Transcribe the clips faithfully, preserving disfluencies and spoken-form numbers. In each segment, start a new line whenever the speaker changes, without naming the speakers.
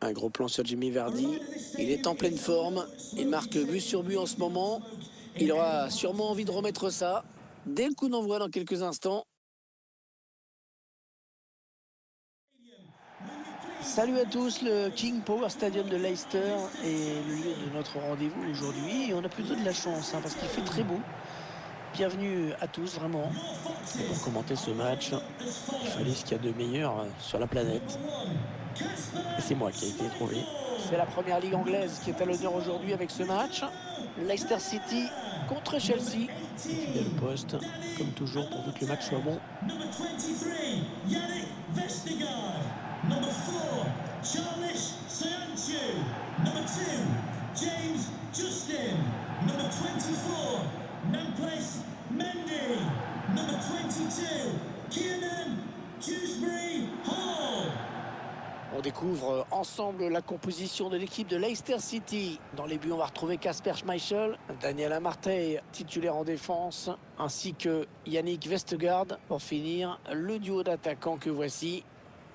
Un gros plan sur Jamie Vardy. Il est en pleine forme. Il marque but sur but en ce moment. Il aura sûrement envie de remettre ça dès le coup d'envoi dans quelques instants. Salut à tous, le King Power Stadium de Leicester est le lieu de notre rendez-vous aujourd'hui. Et on a plutôt de la chance hein, parce qu'il fait très beau. Bienvenue à tous vraiment. Et pour commenter ce match, il fallait ce qu'il y a de meilleur sur la planète. Et c'est moi qui ai été trouvé. C'est la première ligue anglaise qui est à l'honneur aujourd'hui avec ce match. Leicester City contre Chelsea. Fidèle au poste, comme toujours, pourvu que le match soit bon.
Number twenty-three, Yannick Vestergaard. Number four, Charles Soyuncu. Number two, James Justin. Number twenty-four, Nampalys Mendy. Number twenty-two, Kiernan Dewsbury Hall.
On découvre ensemble la composition de l'équipe de Leicester City. Dans les buts, on va retrouver Kasper Schmeichel, Daniel Amartey, titulaire en défense, ainsi que Yannick Vestergaard. Pour finir, le duo d'attaquants que voici.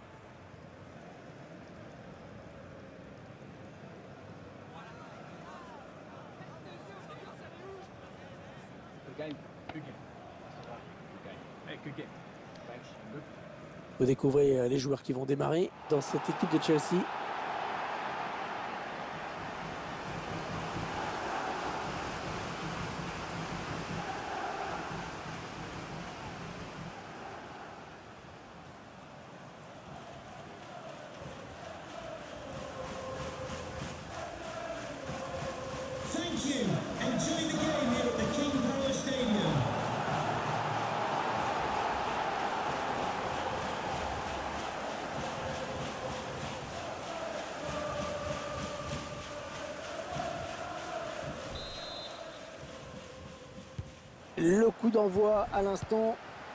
Vous découvrez les joueurs qui vont démarrer dans cette équipe de Chelsea.
Thank you. Enjoy the game here at the King Power Stadium.
Le coup d'envoi à l'instant.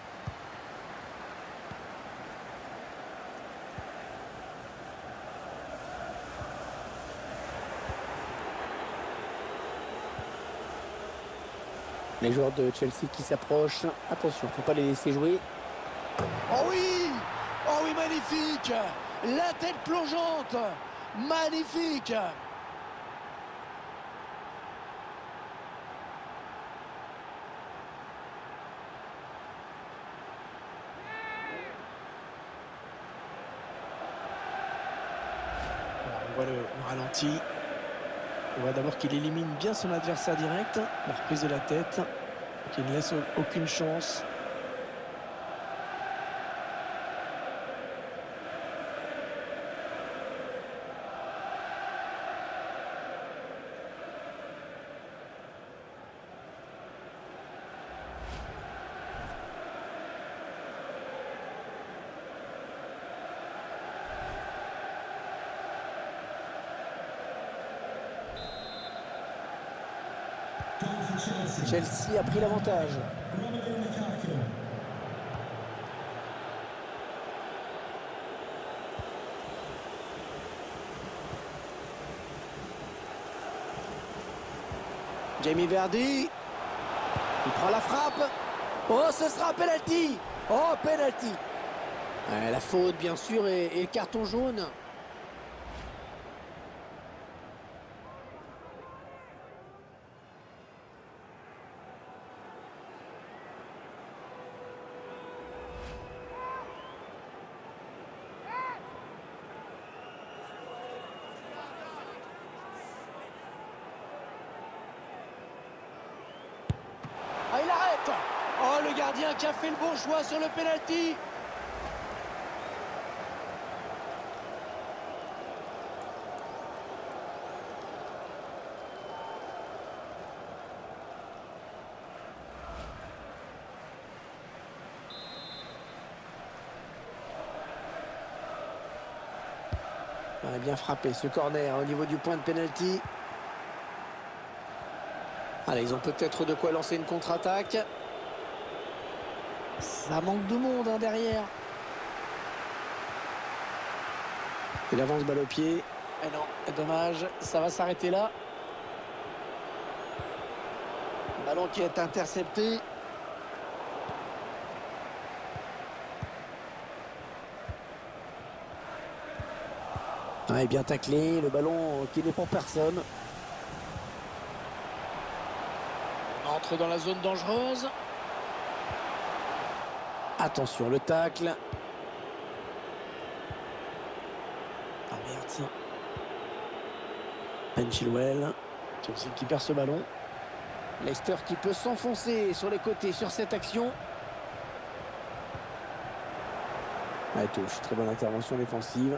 Les joueurs de Chelsea qui s'approchent. Attention, faut pas les laisser jouer. Oh oui! Oh oui, magnifique! La tête plongeante! Magnifique! On voit le, le ralenti. On voit d'abord qu'il élimine bien son adversaire direct. La reprise de la tête, qui ne laisse aucune chance.
Goal for Chelsea.
Chelsea a pris l'avantage.
Romelu Lukaku.
Jamie Vardy. Il prend la frappe. Oh, ce sera un penalty. Oh, penalty. Ouais, la faute, bien sûr, et, et le carton jaune. Ah, il arrête. Oh, le gardien qui a fait le bon choix sur le penalty. On a bien frappé ce corner au niveau du point de penalty. Allez, ils ont peut-être de quoi lancer une contre-attaque. Ça manque de monde hein, derrière. Il avance balle au pied. Eh non, dommage, ça va s'arrêter là. Ballon qui est intercepté. Ouais, bien taclé, le ballon qui n'est pour personne. On entre dans la zone dangereuse. Attention, le tacle. Ah merde, ça. Ben Chilwell. Chelsea qui perd ce ballon. Leicester qui peut s'enfoncer sur les côtés sur cette action. Ouais, touche. Très bonne intervention défensive.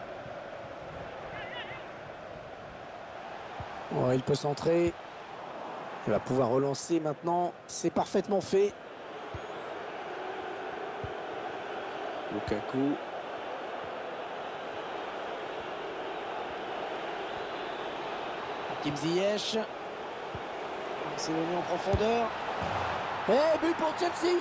Oh, il peut centrer. Il va pouvoir relancer maintenant. C'est parfaitement fait. Lukaku. Hakim Ziyech. C'est donné en profondeur. Et but pour Chelsea.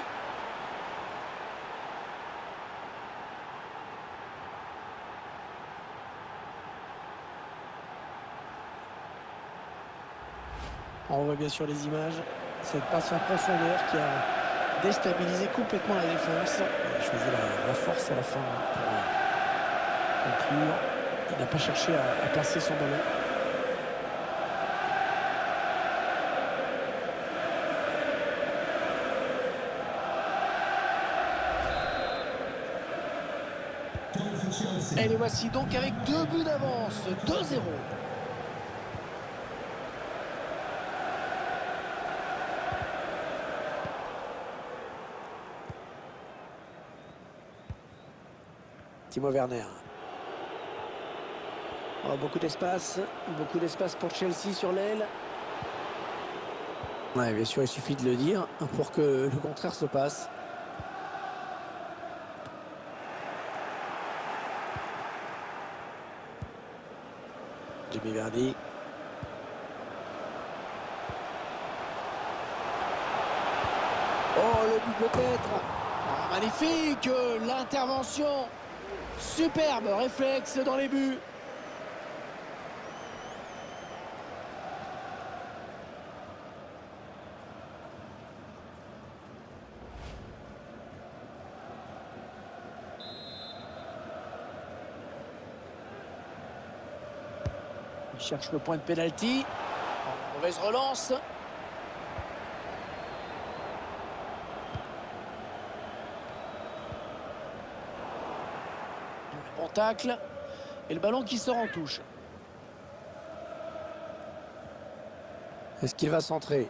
On voit bien sûr les images. Cette passe en profondeur qui a déstabilisé complètement la défense. Il a choisi la, la force à la fin pour conclure. Il n'a pas cherché à, à placer son ballon. Et les voici donc avec deux buts d'avance, deux zéro. Timo Werner. Oh, beaucoup d'espace, beaucoup d'espace pour Chelsea sur l'aile. Ouais, bien sûr, il suffit de le dire pour que le contraire se passe. Jamie Vardy. Oh, le but peut-être. Ah, magnifique, l'intervention. Superbe réflexe dans les buts. Il cherche le point de pénalty. Mauvaise relance. Bon tacle. Et le ballon qui sort en touche. Est-ce qu'il va centrer?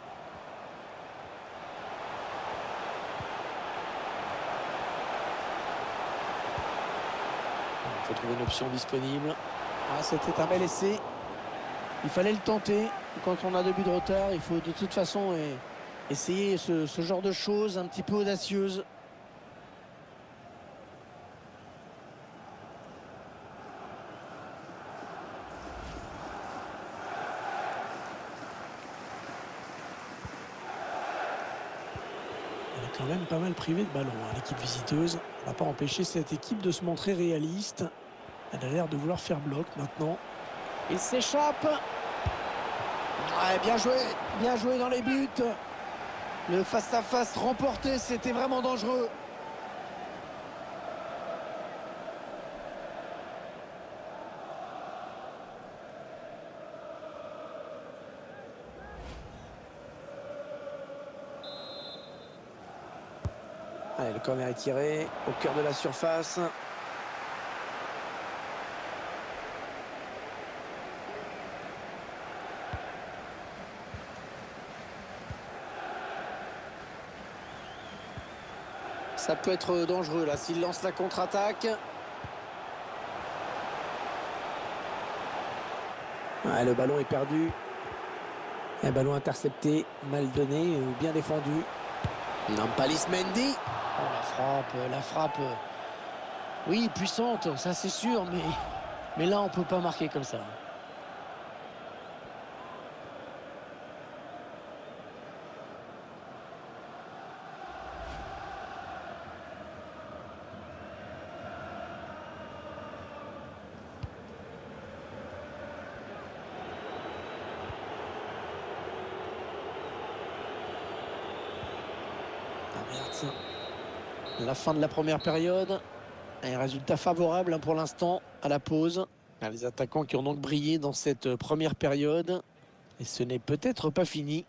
Il faut trouver une option disponible. Ah, c'était un bel essai. Il fallait le tenter. Quand on a deux buts de retard, il faut de toute façon eh, essayer ce, ce genre de choses un petit peu audacieuses. Elle est quand même pas mal privée de ballon, hein, l'équipe visiteuse. On va pas empêcher cette équipe de se montrer réaliste. Elle a l'air de vouloir faire bloc maintenant. Il s'échappe. Ouais, bien joué, bien joué dans les buts. Le face-à-face remporté, c'était vraiment dangereux. Allez, le corner est tiré au cœur de la surface. Ça peut être dangereux là s'il lance la contre-attaque. Ah, le ballon est perdu. Un ballon intercepté, mal donné ou bien défendu. Nampalys Mendy. Oh, la frappe, la frappe. Oui, puissante, ça c'est sûr, mais, mais là on peut pas marquer comme ça. La fin de la première période. Un résultat favorable pour l'instant à la pause. Les attaquants qui ont donc brillé dans cette première période. Et ce n'est peut-être pas fini.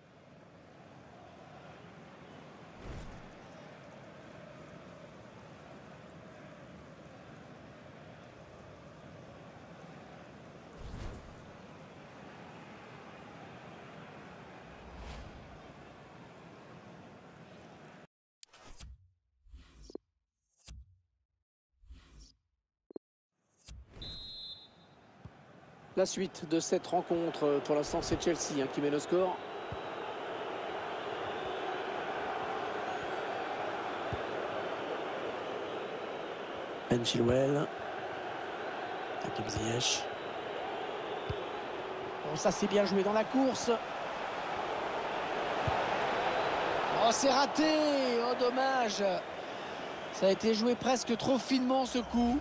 La suite de cette rencontre, pour l'instant c'est Chelsea hein, qui mène au score. Ben Chilwell. Hakim Ziyech. Bon, ça c'est bien joué dans la course. Oh, c'est raté. Oh, dommage. Ça a été joué presque trop finement ce coup.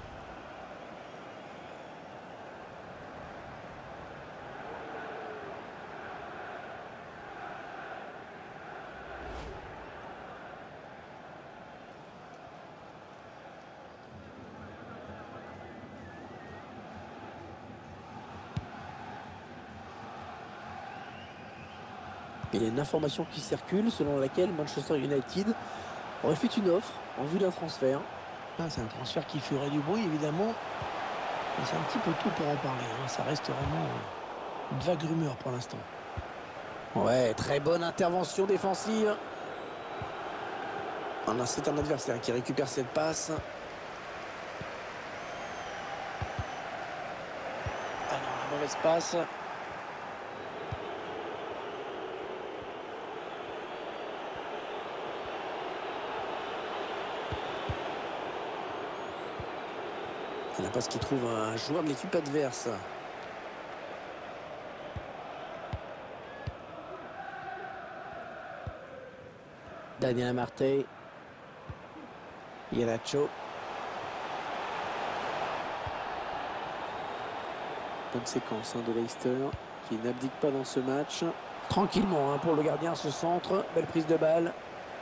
Il y a une information qui circule selon laquelle Manchester United aurait fait une offre en vue d'un transfert. Ah, c'est un transfert qui ferait du bruit évidemment. C'est un petit peu tout pour en parler. Hein. Ça reste vraiment une vague rumeur pour l'instant. Ouais, très bonne intervention défensive. Ah non, c'est un adversaire qui récupère cette passe. Ah non, la mauvaise passe. La passe qui trouve un joueur de l'équipe adverse. Daniel Amartey. Iheanacho. Bonne séquence hein, de Leicester qui n'abdique pas dans ce match. Tranquillement hein, pour le gardien ce centre. Belle prise de balle.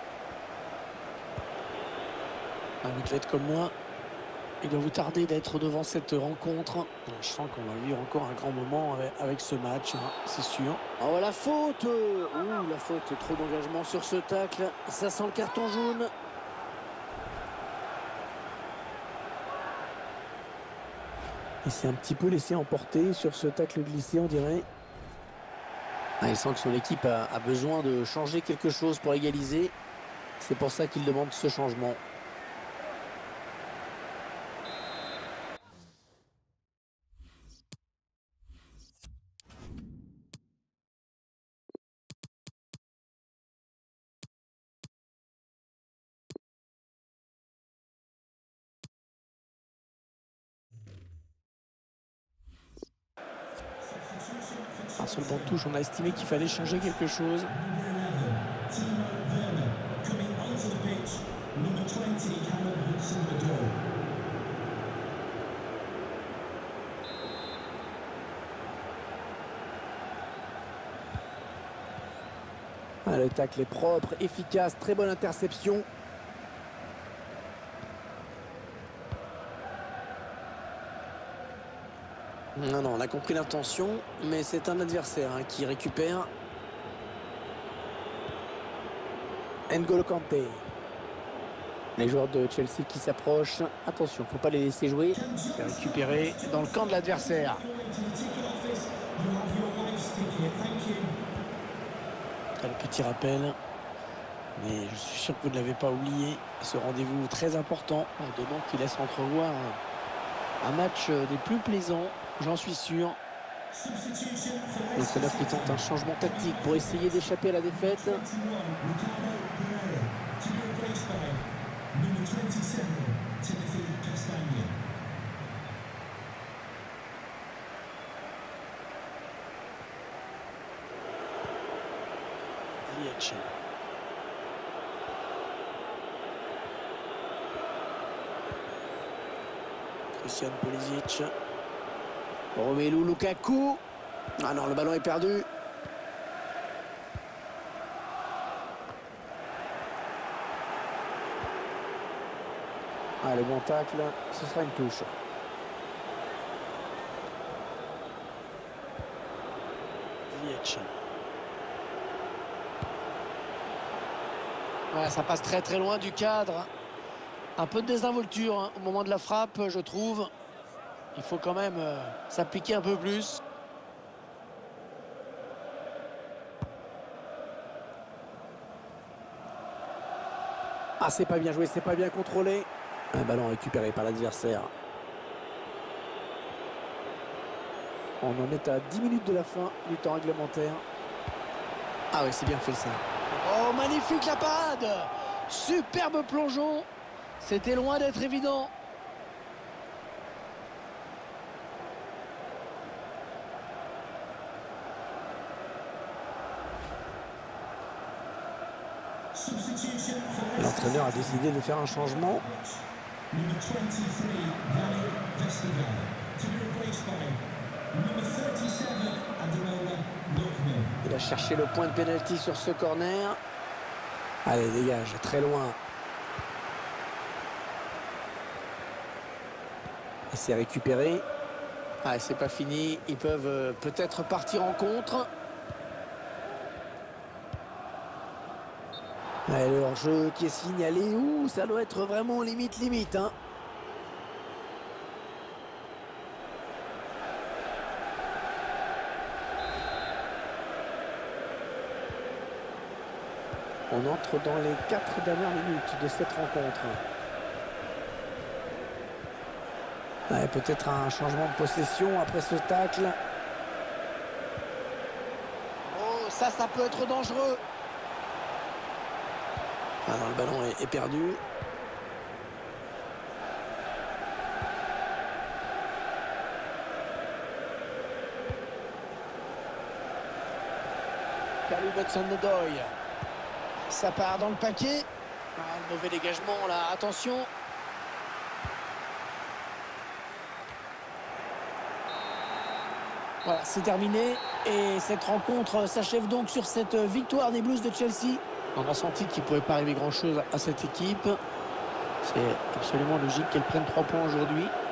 Ah, vous devez être comme moi. Il doit vous tarder d'être devant cette rencontre. Je sens qu'on va vivre encore un grand moment avec, avec ce match, hein, c'est sûr. Oh, la faute. Ouh, la faute, trop d'engagement sur ce tacle. Ça sent le carton jaune. Il s'est un petit peu laissé emporter sur ce tacle glissé, on dirait. Ah, il sent que son équipe a, a besoin de changer quelque chose pour égaliser. C'est pour ça qu'il demande ce changement. Sur le banc de touche, on a estimé qu'il fallait changer quelque chose. Ah, le tacle est propre, efficace, très bonne interception. Non, non, on a compris l'intention, mais c'est un adversaire hein, qui récupère. N'Golo Kanté. Les joueurs de Chelsea qui s'approchent. Attention, faut pas les laisser jouer. C'est récupéré dans le camp de l'adversaire. Le petit rappel. Mais je suis sûr que vous ne l'avez pas oublié. Ce rendez-vous très important. Dedans qui laisse entrevoir un match des plus plaisants. J'en suis sûr. Le Sénat qui tente un changement tactique pour essayer d'échapper à la défaite. Ziyech. Christian Pulisic. Romelu Lukaku. Ah non, le ballon est perdu. Ah, le bon tacle, ce sera une touche. Ziyech. Ouais, ça passe très très loin du cadre. Un peu de désinvolture hein, au moment de la frappe, je trouve. Il faut quand même euh, s'appliquer un peu plus.
Ah, c'est pas bien joué, c'est pas bien contrôlé. Un ballon récupéré par l'adversaire. On en est à dix minutes de la fin du temps réglementaire. Ah oui, c'est bien fait ça.
Oh, magnifique la parade! Superbe plongeon. C'était loin d'être évident.
Substitution for
L'entraîneur a décidé de faire un changement.
number twenty-three, Daniel Vestergaard, to be replaced by number thirty-seven, Ademola Lookman.
Il a cherché le point de pénalty sur ce corner.
Allez, dégage, très loin. Et c'est récupéré.
Ah, c'est pas fini. Ils peuvent euh, peut-être partir en contre.
Ouais, le hors-jeu qui est signalé. Ouh, ça doit être vraiment limite, limite. Hein. On entre dans les quatre dernières minutes de cette rencontre. Ouais, peut-être un changement de possession après ce tacle.
Oh, ça, ça peut être dangereux.
Alors le ballon est, est perdu.
Kalou Hudson-Odoi. Ça part dans le paquet. Ah, le mauvais dégagement là, attention. Voilà, c'est terminé. Et cette rencontre s'achève donc sur cette victoire des Blues de Chelsea. On a senti qu'il ne pouvait pas arriver grand-chose à cette équipe. C'est absolument logique qu'elle prenne trois points aujourd'hui.